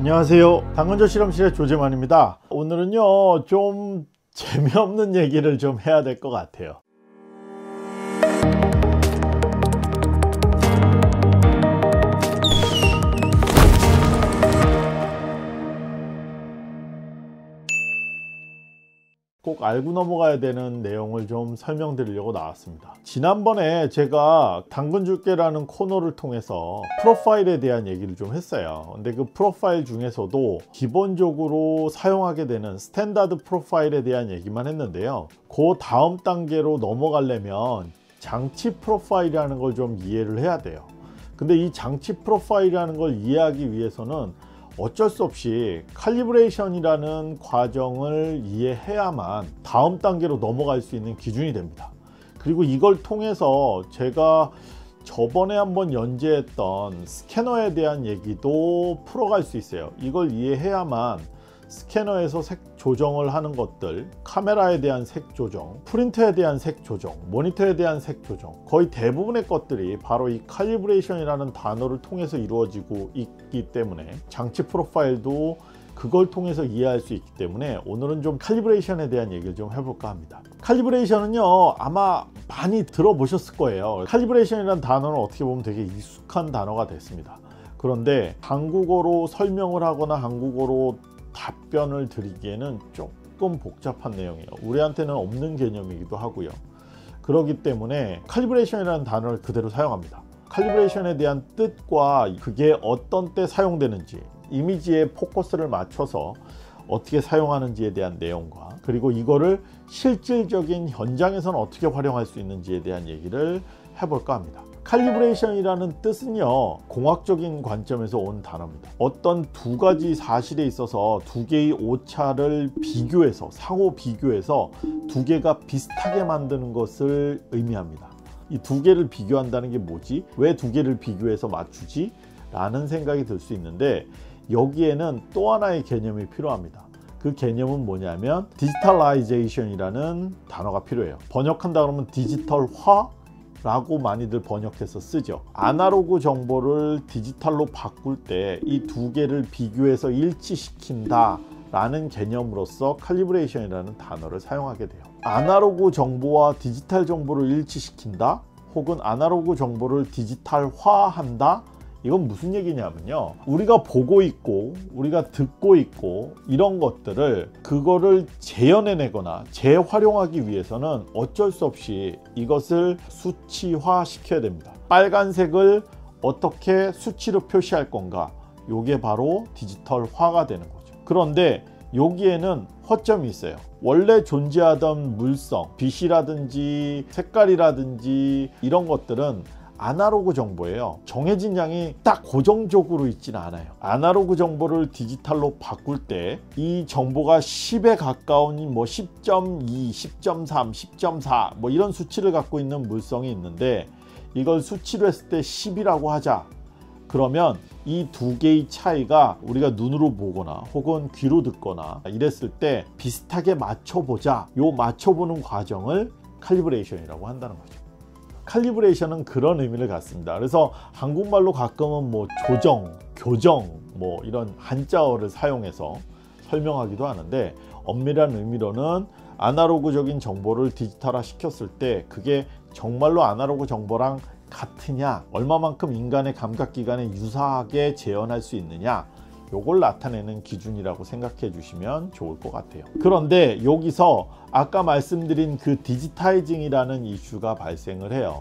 안녕하세요. 당근조 실험실의 조재만입니다. 오늘은요 좀 재미없는 얘기를 좀 해야 될 것 같아요. 꼭 알고 넘어가야 되는 내용을 좀 설명드리려고 나왔습니다. 지난번에 제가 당근줄게라는 코너를 통해서 프로파일에 대한 얘기를 좀 했어요. 근데 그 프로파일 중에서도 기본적으로 사용하게 되는 스탠다드 프로파일에 대한 얘기만 했는데요, 그 다음 단계로 넘어가려면 장치 프로파일이라는 걸 좀 이해를 해야 돼요. 근데 이 장치 프로파일이라는 걸 이해하기 위해서는 어쩔 수 없이 칼리브레이션이라는 과정을 이해해야만 다음 단계로 넘어갈 수 있는 기준이 됩니다. 그리고 이걸 통해서 제가 저번에 한번 연재했던 스캐너에 대한 얘기도 풀어갈 수 있어요. 이걸 이해해야만 스캐너에서 색 조정을 하는 것들, 카메라에 대한 색 조정, 프린터에 대한 색 조정, 모니터에 대한 색 조정, 거의 대부분의 것들이 바로 이 칼리브레이션이라는 단어를 통해서 이루어지고 있기 때문에 장치 프로파일도 그걸 통해서 이해할 수 있기 때문에 오늘은 좀 칼리브레이션에 대한 얘기를 좀 해볼까 합니다. 칼리브레이션은요 아마 많이 들어보셨을 거예요. 칼리브레이션이라는 단어는 어떻게 보면 되게 익숙한 단어가 됐습니다. 그런데 한국어로 설명을 하거나 한국어로 답변을 드리기에는 조금 복잡한 내용이에요. 우리한테는 없는 개념이기도 하고요. 그렇기 때문에 칼리브레이션이라는 단어를 그대로 사용합니다. 칼리브레이션에 대한 뜻과 그게 어떤 때 사용되는지, 이미지에 포커스를 맞춰서 어떻게 사용하는지에 대한 내용과, 그리고 이거를 실질적인 현장에서는 어떻게 활용할 수 있는지에 대한 얘기를 해볼까 합니다. 칼리브레이션이라는 뜻은요 공학적인 관점에서 온 단어입니다. 어떤 두 가지 사실에 있어서 두 개의 오차를 비교해서, 상호 비교해서 두 개가 비슷하게 만드는 것을 의미합니다. 이 두 개를 비교한다는 게 뭐지? 왜 두 개를 비교해서 맞추지? 라는 생각이 들 수 있는데, 여기에는 또 하나의 개념이 필요합니다. 그 개념은 뭐냐면 디지털라이제이션이라는 단어가 필요해요. 번역한다 그러면 디지털화 라고 많이들 번역해서 쓰죠. 아날로그 정보를 디지털로 바꿀 때 이 두 개를 비교해서 일치시킨다 라는 개념으로서 칼리브레이션이라는 단어를 사용하게 돼요. 아날로그 정보와 디지털 정보를 일치시킨다, 혹은 아날로그 정보를 디지털화한다, 이건 무슨 얘기냐면요, 우리가 보고 있고 우리가 듣고 있고 이런 것들을, 그거를 재현해내거나 재활용하기 위해서는 어쩔 수 없이 이것을 수치화 시켜야 됩니다. 빨간색을 어떻게 수치로 표시할 건가, 요게 바로 디지털화가 되는 거죠. 그런데 여기에는 허점이 있어요. 원래 존재하던 물성, 빛이라든지 색깔이라든지 이런 것들은 아날로그 정보예요. 정해진 양이 딱 고정적으로 있지는 않아요. 아날로그 정보를 디지털로 바꿀 때 이 정보가 10에 가까운 뭐 10.2, 10.3, 10.4 뭐 이런 수치를 갖고 있는 물성이 있는데, 이걸 수치로 했을 때 10이라고 하자. 그러면 이 두 개의 차이가 우리가 눈으로 보거나 혹은 귀로 듣거나 이랬을 때 비슷하게 맞춰보자. 요 맞춰보는 과정을 칼리브레이션이라고 한다는 거죠. 칼리브레이션은 그런 의미를 갖습니다. 그래서 한국말로 가끔은 뭐 조정, 교정 뭐 이런 한자어를 사용해서 설명하기도 하는데, 엄밀한 의미로는 아날로그적인 정보를 디지털화 시켰을 때 그게 정말로 아날로그 정보랑 같으냐, 얼마만큼 인간의 감각기관에 유사하게 재현할 수 있느냐, 요걸 나타내는 기준이라고 생각해 주시면 좋을 것 같아요. 그런데 여기서 아까 말씀드린 그 디지타이징이라는 이슈가 발생을 해요.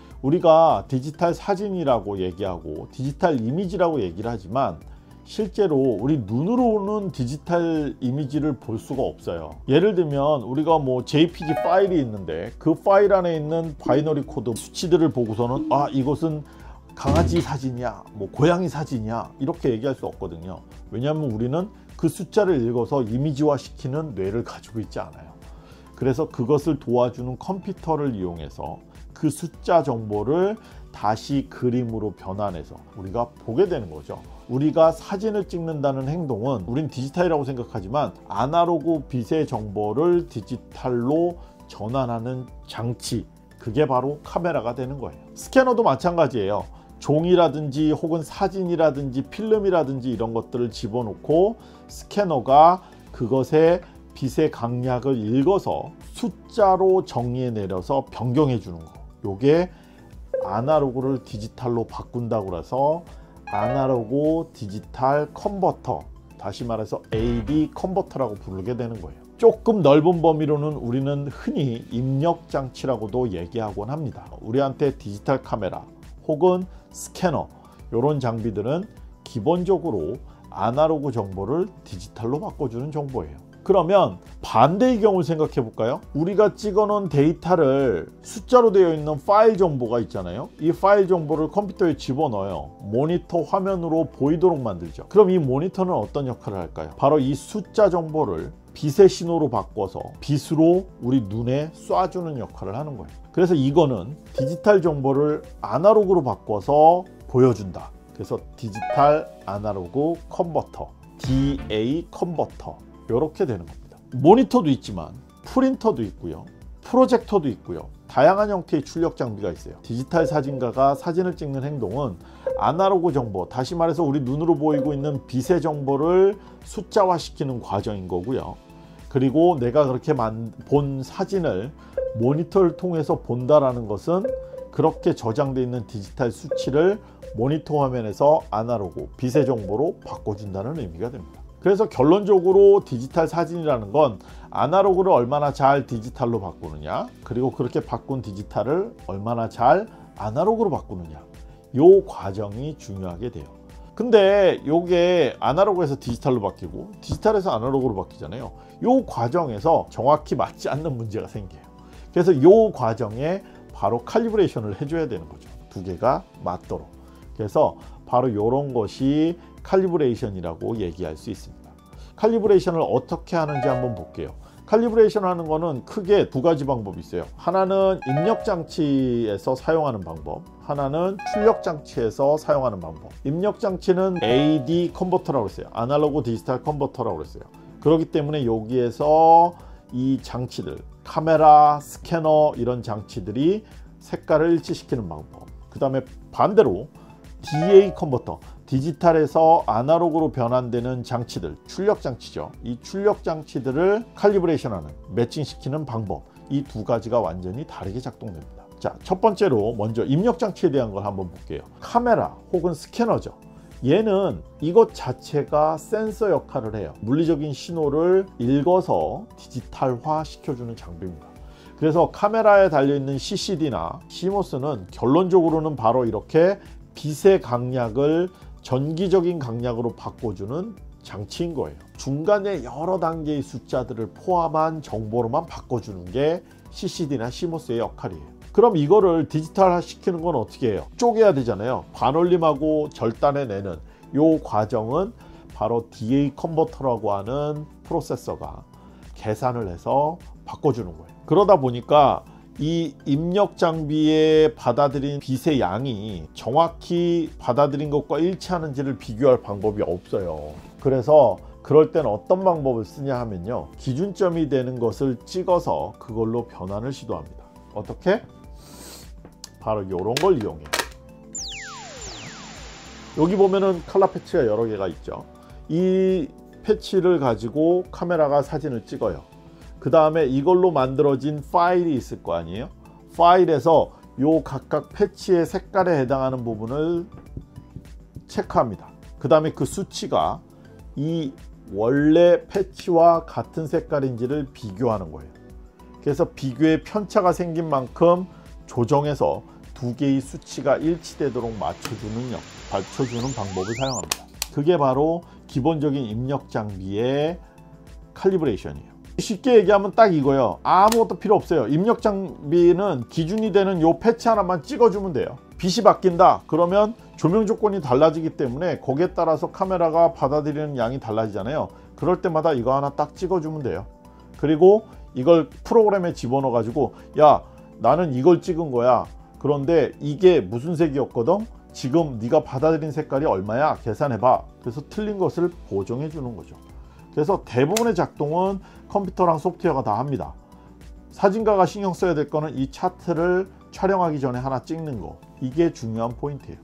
우리가 디지털 사진이라고 얘기하고 디지털 이미지라고 얘기를 하지만 실제로 우리 눈으로는 디지털 이미지를 볼 수가 없어요. 예를 들면 우리가 뭐 JPG 파일이 있는데 그 파일 안에 있는 바이너리 코드 수치들을 보고서는 아, 이것은 강아지 사진이야, 뭐 고양이 사진이야, 이렇게 얘기할 수 없거든요. 왜냐하면 우리는 그 숫자를 읽어서 이미지화 시키는 뇌를 가지고 있지 않아요. 그래서 그것을 도와주는 컴퓨터를 이용해서 그 숫자 정보를 다시 그림으로 변환해서 우리가 보게 되는 거죠. 우리가 사진을 찍는다는 행동은 우린 디지털이라고 생각하지만 아날로그 빛의 정보를 디지털로 전환하는 장치, 그게 바로 카메라가 되는 거예요. 스캐너도 마찬가지예요. 종이라든지 혹은 사진이라든지 필름이라든지 이런 것들을 집어넣고 스캐너가 그것의 빛의 강약을 읽어서 숫자로 정리해 내려서 변경해 주는 거. 요게 아날로그를 디지털로 바꾼다고 해서 아날로그 디지털 컨버터, 다시 말해서 AD 컨버터라고 부르게 되는 거예요. 조금 넓은 범위로는 우리는 흔히 입력 장치라고도 얘기하곤 합니다. 우리한테 디지털 카메라 혹은 스캐너 이런 장비들은 기본적으로 아날로그 정보를 디지털로 바꿔주는 정보예요. 그러면 반대의 경우를 생각해 볼까요? 우리가 찍어놓은 데이터를 숫자로 되어 있는 파일 정보가 있잖아요. 이 파일 정보를 컴퓨터에 집어넣어요. 모니터 화면으로 보이도록 만들죠. 그럼 이 모니터는 어떤 역할을 할까요? 바로 이 숫자 정보를 빛의 신호로 바꿔서 빛으로 우리 눈에 쏴주는 역할을 하는 거예요. 그래서 이거는 디지털 정보를 아날로그로 바꿔서 보여준다. 그래서 디지털 아날로그 컨버터, DA 컨버터 이렇게 되는 겁니다. 모니터도 있지만 프린터도 있고요, 프로젝터도 있고요, 다양한 형태의 출력 장비가 있어요. 디지털 사진가가 사진을 찍는 행동은 아날로그 정보, 다시 말해서 우리 눈으로 보이고 있는 빛의 정보를 숫자화시키는 과정인 거고요. 그리고 내가 그렇게 본 사진을 모니터를 통해서 본다라는 것은 그렇게 저장되어 있는 디지털 수치를 모니터 화면에서 아날로그 빛의 정보로 바꿔준다는 의미가 됩니다. 그래서 결론적으로 디지털 사진이라는 건 아날로그를 얼마나 잘 디지털로 바꾸느냐, 그리고 그렇게 바꾼 디지털을 얼마나 잘 아날로그로 바꾸느냐, 이 과정이 중요하게 돼요. 근데 요게 아날로그에서 디지털로 바뀌고 디지털에서 아날로그로 바뀌잖아요. 요 과정에서 정확히 맞지 않는 문제가 생겨요. 그래서 요 과정에 바로 칼리브레이션을 해줘야 되는 거죠. 두 개가 맞도록. 그래서 바로 요런 것이 칼리브레이션이라고 얘기할 수 있습니다. 칼리브레이션을 어떻게 하는지 한번 볼게요. 칼리브레이션 하는 거는 크게 두 가지 방법이 있어요. 하나는 입력 장치에서 사용하는 방법, 하나는 출력 장치에서 사용하는 방법. 입력 장치는 AD 컨버터라고 했어요. 아날로그 디지털 컨버터라고 했어요. 그렇기 때문에 여기에서 이 장치들, 카메라, 스캐너 이런 장치들이 색깔을 일치시키는 방법. 그 다음에 반대로 DA 컨버터, 디지털에서 아날로그로 변환되는 장치들, 출력 장치죠. 이 출력 장치들을 칼리브레이션하는, 매칭시키는 방법, 이 두 가지가 완전히 다르게 작동됩니다. 자, 첫 번째로 먼저 입력 장치에 대한 걸 한번 볼게요. 카메라 혹은 스캐너죠. 얘는 이것 자체가 센서 역할을 해요. 물리적인 신호를 읽어서 디지털화 시켜주는 장비입니다. 그래서 카메라에 달려있는 CCD나 CMOS는 결론적으로는 바로 이렇게 빛의 강약을 전기적인 강약으로 바꿔주는 장치인 거예요. 중간에 여러 단계의 숫자들을 포함한 정보로만 바꿔주는 게 CCD나 CMOS의 역할이에요. 그럼 이거를 디지털화 시키는 건 어떻게 해요? 쪼개야 되잖아요. 반올림하고 절단해내는 이 과정은 바로 DA 컨버터라고 하는 프로세서가 계산을 해서 바꿔주는 거예요. 그러다 보니까 이 입력 장비에 받아들인 빛의 양이 정확히 받아들인 것과 일치하는지를 비교할 방법이 없어요. 그래서 그럴 땐 어떤 방법을 쓰냐 하면요, 기준점이 되는 것을 찍어서 그걸로 변환을 시도합니다. 어떻게? 바로 이런 걸 이용해요. 여기 보면은 컬러 패치가 여러 개가 있죠. 이 패치를 가지고 카메라가 사진을 찍어요. 그 다음에 이걸로 만들어진 파일이 있을 거 아니에요. 파일에서 요 각각 패치의 색깔에 해당하는 부분을 체크합니다. 그 다음에 그 수치가 이 원래 패치와 같은 색깔인지를 비교하는 거예요. 그래서 비교의 편차가 생긴 만큼 조정해서 두 개의 수치가 일치되도록 맞춰주는 방법을 사용합니다. 그게 바로 기본적인 입력 장비의 칼리브레이션이에요. 쉽게 얘기하면 딱 이거예요. 아무것도 필요 없어요. 입력 장비는 기준이 되는 요 패치 하나만 찍어주면 돼요. 빛이 바뀐다 그러면 조명 조건이 달라지기 때문에 거기에 따라서 카메라가 받아들이는 양이 달라지잖아요. 그럴 때마다 이거 하나 딱 찍어주면 돼요. 그리고 이걸 프로그램에 집어넣어 가지고, 야, 나는 이걸 찍은 거야. 그런데 이게 무슨 색이었거든? 지금 네가 받아들인 색깔이 얼마야? 계산해봐. 그래서 틀린 것을 보정해 주는 거죠. 그래서 대부분의 작동은 컴퓨터랑 소프트웨어가 다 합니다. 사진가가 신경 써야 될 거는 이 차트를 촬영하기 전에 하나 찍는 거, 이게 중요한 포인트예요.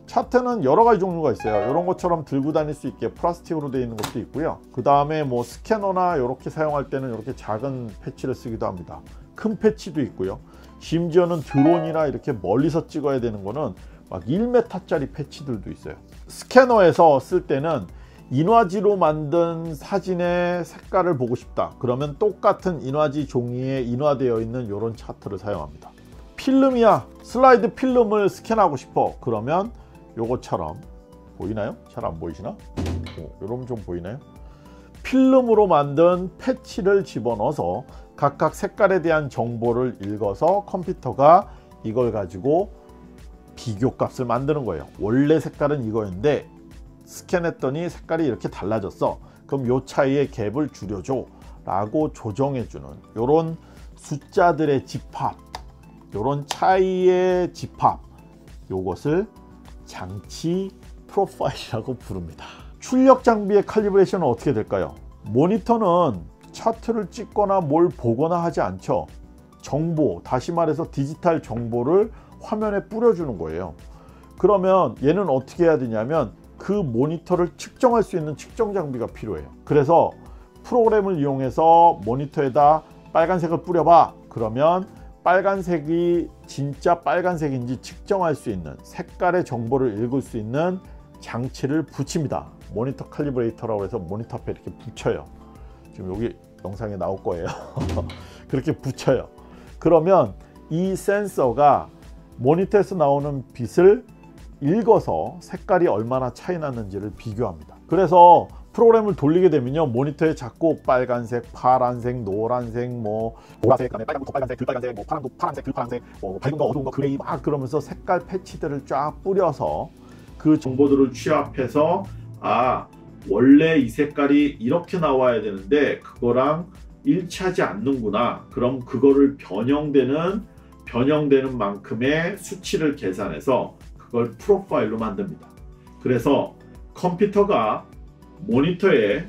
차트는 여러 가지 종류가 있어요. 이런 것처럼 들고 다닐 수 있게 플라스틱으로 되어 있는 것도 있고요. 그 다음에 뭐 스캐너나 이렇게 사용할 때는 이렇게 작은 패치를 쓰기도 합니다. 큰 패치도 있고요. 심지어는 드론이나 이렇게 멀리서 찍어야 되는 거는 막 1m짜리 패치들도 있어요. 스캐너에서 쓸 때는 인화지로 만든 사진의 색깔을 보고 싶다 그러면 똑같은 인화지 종이에 인화되어 있는 이런 차트를 사용합니다. 필름이야, 슬라이드 필름을 스캔하고 싶어 그러면 요것처럼 보이나요? 잘 안 보이시나? 여러분 좀 보이나요? 필름으로 만든 패치를 집어넣어서 각각 색깔에 대한 정보를 읽어서 컴퓨터가 이걸 가지고 비교값을 만드는 거예요. 원래 색깔은 이거였는데 스캔했더니 색깔이 이렇게 달라졌어. 그럼 요 차이의 갭을 줄여줘 라고 조정해주는 요런 숫자들의 집합, 요런 차이의 집합, 요것을 장치 프로파일이라고 부릅니다. 출력 장비의 칼리브레이션은 어떻게 될까요? 모니터는 차트를 찍거나 뭘 보거나 하지 않죠. 정보, 다시 말해서 디지털 정보를 화면에 뿌려주는 거예요. 그러면 얘는 어떻게 해야 되냐면 그 모니터를 측정할 수 있는 측정 장비가 필요해요. 그래서 프로그램을 이용해서 모니터에다 빨간색을 뿌려봐. 그러면 빨간색이 진짜 빨간색인지 측정할 수 있는 색깔의 정보를 읽을 수 있는 장치를 붙입니다. 모니터 칼리브레이터라고 해서 모니터 앞에 이렇게 붙여요. 지금 여기 영상에 나올 거예요. 그렇게 붙여요. 그러면 이 센서가 모니터에서 나오는 빛을 읽어서 색깔이 얼마나 차이 났는지를 비교합니다. 그래서 프로그램을 돌리게 되면요, 모니터에 자꾸 빨간색, 파란색, 노란색, 뭐 보라색, 빨간부터 빨간색, 들빨간색, 뭐 파란도 파란색, 들파란색, 뭐 밝은 거, 어두운 거, 그레이 막 그러면서 색깔 패치들을 쫙 뿌려서 그 정보들을 취합해서 아, 원래 이 색깔이 이렇게 나와야 되는데 그거랑 일치하지 않는구나. 그럼 그거를 변형되는 만큼의 수치를 계산해서 그걸 프로파일로 만듭니다. 그래서 컴퓨터가 모니터에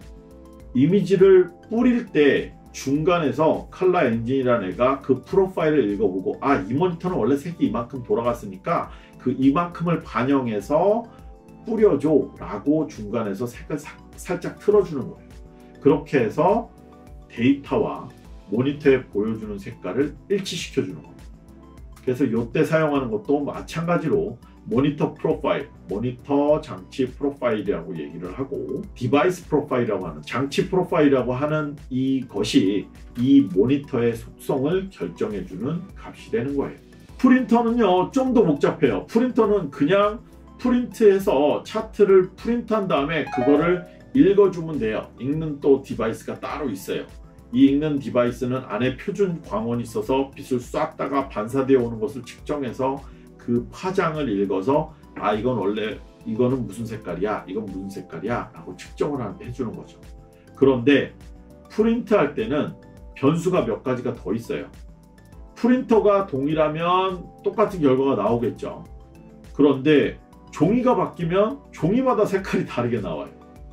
이미지를 뿌릴 때 중간에서 컬러 엔진이라는 애가 그 프로파일을 읽어보고 아, 이 모니터는 원래 색이 이만큼 돌아갔으니까 그 이만큼을 반영해서 뿌려줘 라고 중간에서 색을 살짝 틀어주는 거예요. 그렇게 해서 데이터와 모니터에 보여주는 색깔을 일치시켜 주는 겁니다. 그래서 이때 사용하는 것도 마찬가지로 모니터 프로파일, 모니터 장치 프로파일이라고 얘기를 하고 디바이스 프로파일이라고 하는 장치 프로파일이라고 하는 이것이 이 모니터의 속성을 결정해 주는 값이 되는 거예요. 프린터는요 좀 더 복잡해요. 프린터는 그냥 프린트해서 차트를 프린트한 다음에 그거를 읽어주면 돼요. 읽는 또 디바이스가 따로 있어요. 이 읽는 디바이스는 안에 표준 광원이 있어서 빛을 쐈다가 반사되어 오는 것을 측정해서 그 파장을 읽어서 아, 이건 원래 이거는 무슨 색깔이야, 이건 무슨 색깔이야 라고 측정을 해주는 거죠. 그런데 프린트할 때는 변수가 몇 가지가 더 있어요. 프린터가 동일하면 똑같은 결과가 나오겠죠. 그런데 종이가 바뀌면 종이마다 색깔이 다르게 나와요.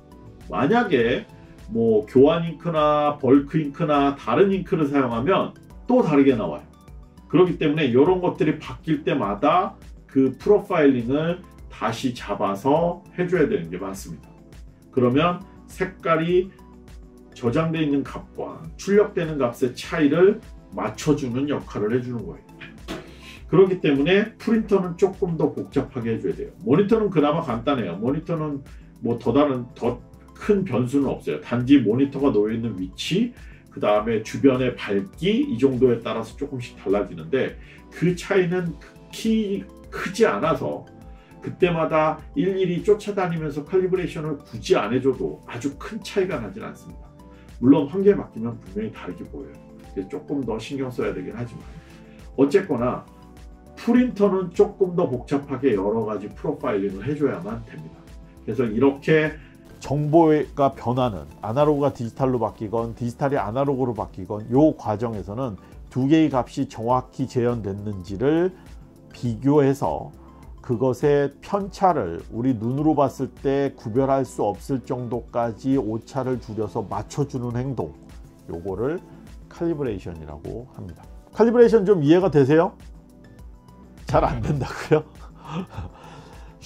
만약에 뭐 교환 잉크나 벌크 잉크나 다른 잉크를 사용하면 또 다르게 나와요. 그렇기 때문에 이런 것들이 바뀔 때마다 그 프로파일링을 다시 잡아서 해줘야 되는 게 맞습니다. 그러면 색깔이 저장되어 있는 값과 출력되는 값의 차이를 맞춰주는 역할을 해주는 거예요. 그렇기 때문에 프린터는 조금 더 복잡하게 해줘야 돼요. 모니터는 그나마 간단해요. 모니터는 뭐 더 큰 변수는 없어요. 단지 모니터가 놓여있는 위치, 그 다음에 주변의 밝기 이 정도에 따라서 조금씩 달라지는데 그 차이는 극히 크지 않아서 그때마다 일일이 쫓아다니면서 칼리브레이션을 굳이 안 해줘도 아주 큰 차이가 나진 않습니다. 물론 환경에 맡기면 분명히 다르게 보여요. 조금 더 신경 써야 되긴 하지만 어쨌거나 프린터는 조금 더 복잡하게 여러 가지 프로파일링을 해줘야만 됩니다. 그래서 이렇게 정보가 변하는 아날로그가 디지털로 바뀌건 디지털이 아날로그로 바뀌건 이 과정에서는 두 개의 값이 정확히 재현됐는지를 비교해서 그것의 편차를 우리 눈으로 봤을 때 구별할 수 없을 정도까지 오차를 줄여서 맞춰주는 행동, 요거를 칼리브레이션이라고 합니다. 칼리브레이션 좀 이해가 되세요? 잘 안 된다고요?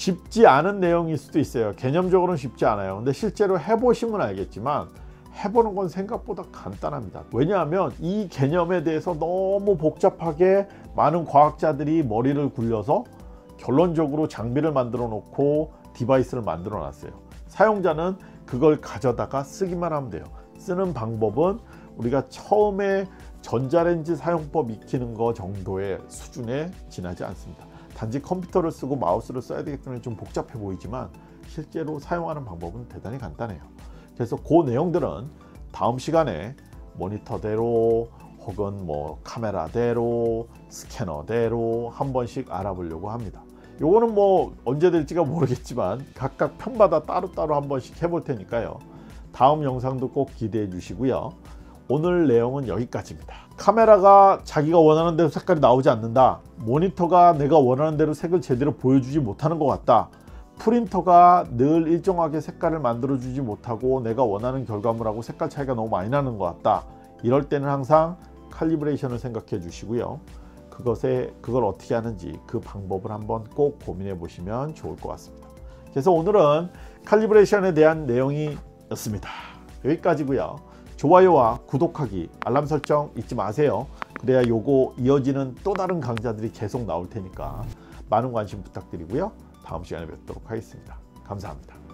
쉽지 않은 내용일 수도 있어요. 개념적으로는 쉽지 않아요. 근데 실제로 해보시면 알겠지만 해보는 건 생각보다 간단합니다. 왜냐하면 이 개념에 대해서 너무 복잡하게 많은 과학자들이 머리를 굴려서 결론적으로 장비를 만들어 놓고 디바이스를 만들어 놨어요. 사용자는 그걸 가져다가 쓰기만 하면 돼요. 쓰는 방법은 우리가 처음에 전자레인지 사용법 익히는 거 정도의 수준에 지나지 않습니다. 단지 컴퓨터를 쓰고 마우스를 써야 되기 때문에 좀 복잡해 보이지만 실제로 사용하는 방법은 대단히 간단해요. 그래서 그 내용들은 다음 시간에 모니터대로 혹은 뭐 카메라대로 스캐너대로 한 번씩 알아보려고 합니다. 요거는 뭐 언제 될지가 모르겠지만 각각 편마다 따로따로 한 번씩 해볼 테니까요. 다음 영상도 꼭 기대해 주시고요. 오늘 내용은 여기까지입니다. 카메라가 자기가 원하는 대로 색깔이 나오지 않는다. 모니터가 내가 원하는 대로 색을 제대로 보여주지 못하는 것 같다. 프린터가 늘 일정하게 색깔을 만들어 주지 못하고 내가 원하는 결과물하고 색깔 차이가 너무 많이 나는 것 같다. 이럴 때는 항상 칼리브레이션을 생각해 주시고요. 그걸 어떻게 하는지 그 방법을 한번 꼭 고민해 보시면 좋을 것 같습니다. 그래서 오늘은 칼리브레이션에 대한 내용이었습니다. 여기까지고요. 좋아요와 구독하기, 알람 설정 잊지 마세요. 그래야 요거 이어지는 또 다른 강좌들이 계속 나올 테니까 많은 관심 부탁드리고요. 다음 시간에 뵙도록 하겠습니다. 감사합니다.